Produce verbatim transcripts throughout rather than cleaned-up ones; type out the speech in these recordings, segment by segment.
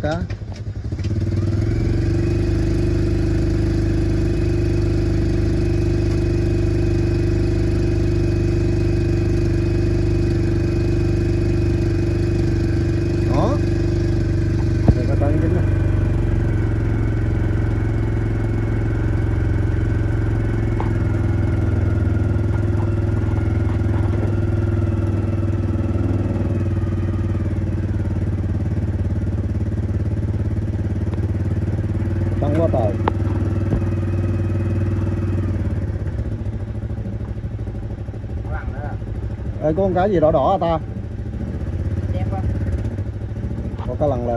cá. Đó, đây cá trắng dính này. Tăng quá trời. Ê, có con cá gì đỏ đỏ à ta? Có cá lằn lên.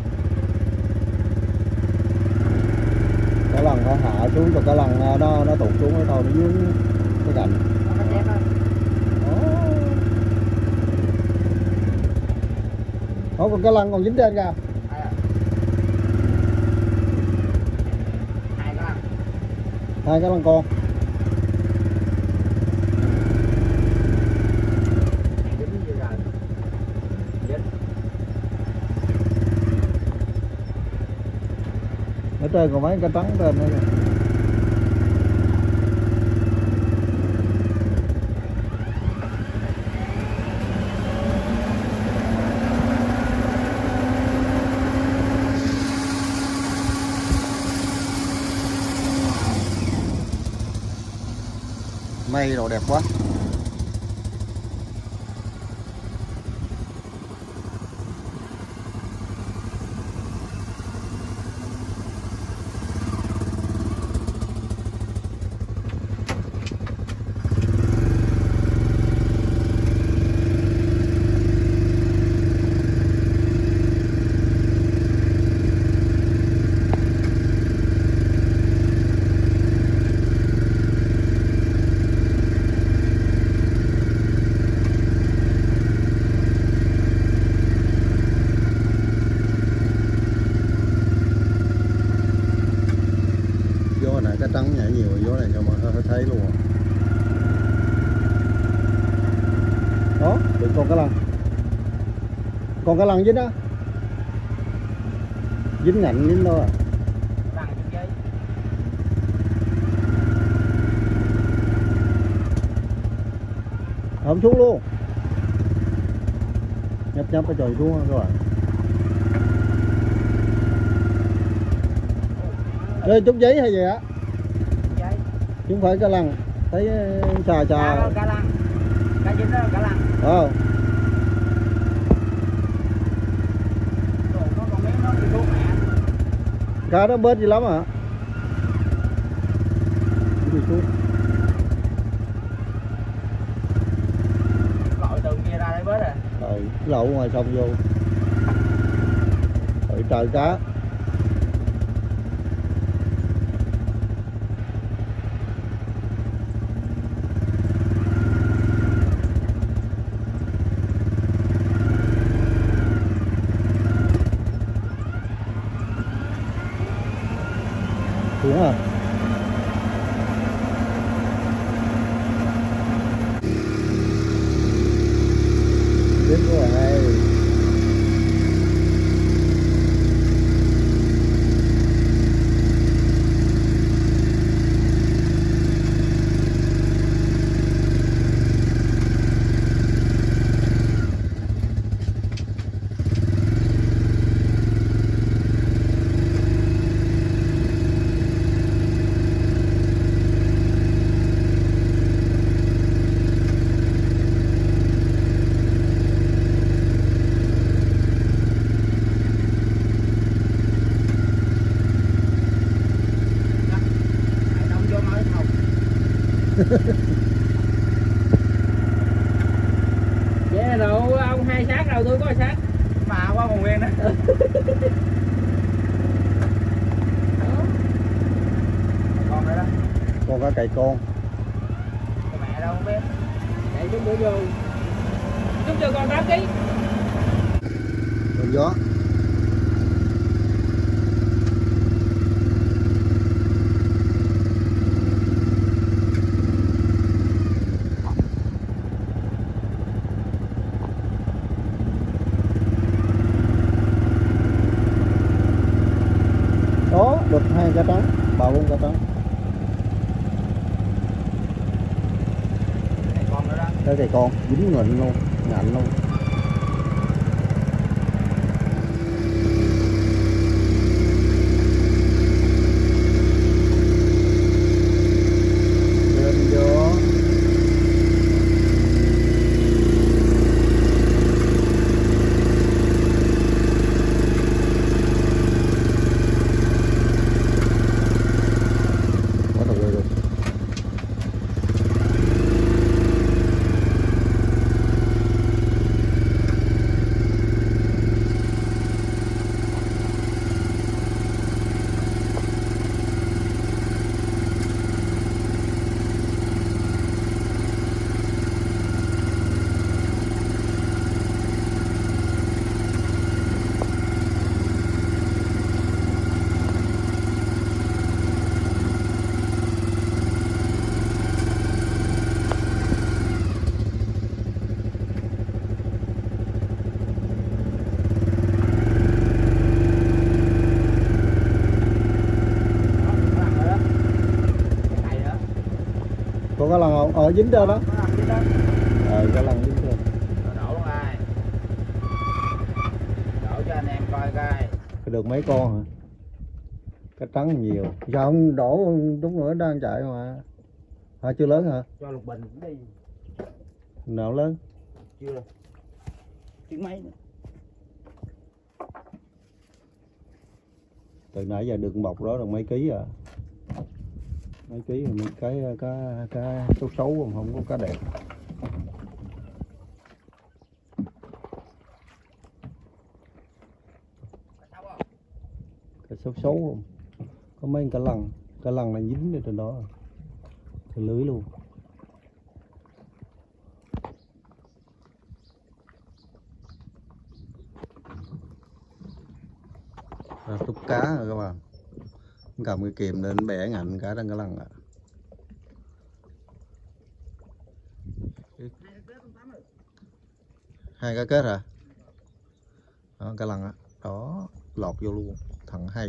Cá lằn phải hạ xuống cho cá lằn nó nó tụt xuống cái thôi nó dưới cái cạnh. Đó, còn cá lằn còn dính trên kìa. Hai cái lăng con. Ở trên còn mấy cái trắng trên nữa kìa. Mây đồ đẹp quá. Cá trắng nhảy nhiều gió này cho mọi người thấy luôn. Đó, được con cá lăng. Còn cá lăng dính đó. Dính ngạnh dính đâu à. Không xuống luôn. Nhấp nhấp cái trời xuống các bạn. Đây chút giấy hay gì á? Chứ không phải cá lăng. Thấy xà xà. Cá lăng. Cá dính đó cá lăng. Ờ. Cá đó bớt gì lắm hả? Lội từ kia ra đây bớt rồi. Ừ, lội ngoài sông vô. Rồi trời cá. Đúng rồi. Tiếp của này. Vậy là đâu ông hai sát đâu tôi có sát mà qua còn nguyên đó. Con đây đó. Con cá cày con. Con mẹ đâu không biết. Chạy xuống bữa vô. Chút cho con tám ký. Con gió. cá trắng, ba bốn cá trắng. Này con nữa đó. Cái này con dính nghịn luôn, ngạnh luôn. Lên vô. Quá thật rồi. Còn cái lần không? Ờ dính trên đó. Ờ cái lần dính trên. Đổ luôn ai. Đổ cho anh em coi coi. Được mấy con hả? Cá trắng nhiều. Sao không đổ đúng nữa đang chạy mà. Hả chưa lớn hả? Cho lục bình cũng đi. Nào lớn? Chưa. Tiếng mấy nữa. Từ nãy giờ được bọc đó là mấy ký à? Mấy ký rồi mấy cái cá cá xấu xấu không có cá đẹp. Cá xấu xấu không? Có mấy cá lăng, cá lăng là dính ở trên đó. Cái lưới luôn. À, túc cá rồi các bạn. Cầm cái kìm lên bẻ ngạnh cá đang cá lăng ạ. Hai cá kết hả? Đó, cá lăng á. Đó, lọt vô luôn. Thằng hay.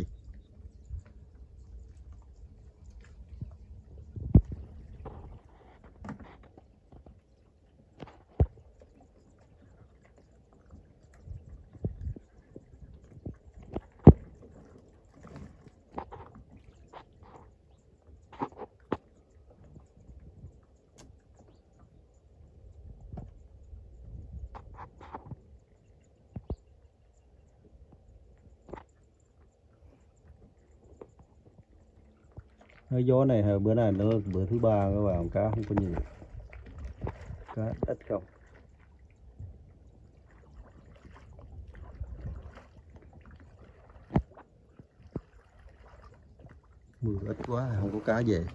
Cái gió này hồi bữa này nữa bữa thứ ba các bạn, cá không có nhiều, cá ít không. Mưa ít quá không có cá về.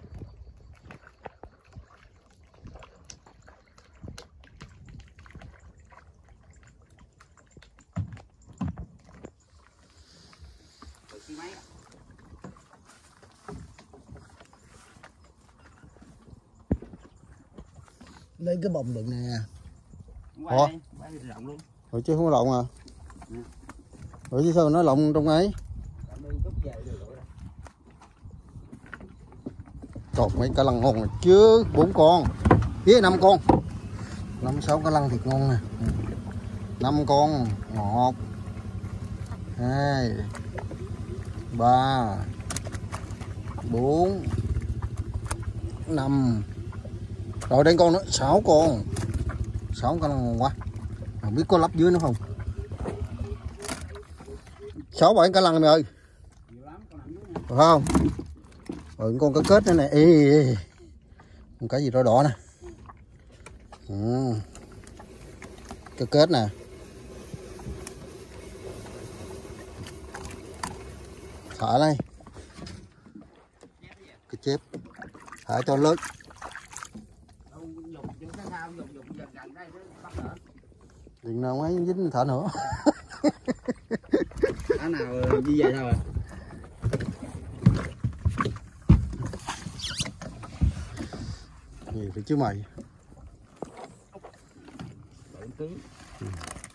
Lấy cái bồng đựng nè. Ủa? Ủa chứ không có lộn à? Ừ. Ủa chứ sao nó lộn trong ấy? Còn mấy cá lăng ngon rồi chứ, bốn con với năm con, năm sáu cá lăng thiệt ngon nè. Năm con, một hai ba bốn năm, rồi đây con nữa, sáu con, sáu cá lăng ngon quá. Không biết có lắp dưới nữa không? Sáu bảy cá lăng mày ơi, được không? Rồi con cá kết nữa nè, ê, ê, ê. Con cá gì đỏ đỏ nè, ừ. Cá kết nè, thả đây, cái chép, thả cho lớn. Đừng nào mấy dính thả nữa. Cá nào như vậy thôi à? Nhiều vậy chứ mày. Ừ.